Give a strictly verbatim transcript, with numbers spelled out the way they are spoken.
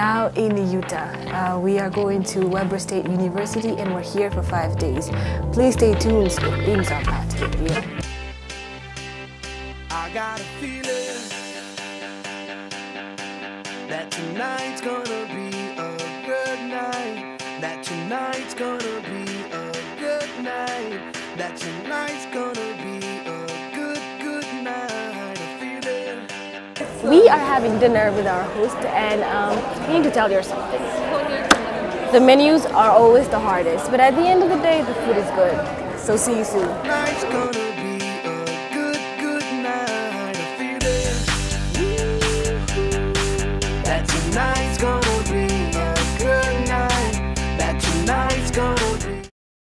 now in Utah. Uh, we are going to Weber State University and we're here for five days. Please stay tuned if things are about to get real. I got a feeling that tonight's gonna be a good night. That tonight's gonna be a good night. That tonight's gonna be a good, good night. I feel it. We are having dinner with our host and um, I need to tell you something. The menus are always the hardest, but at the end of the day, the food is good. So see you soon. Tonight's gonna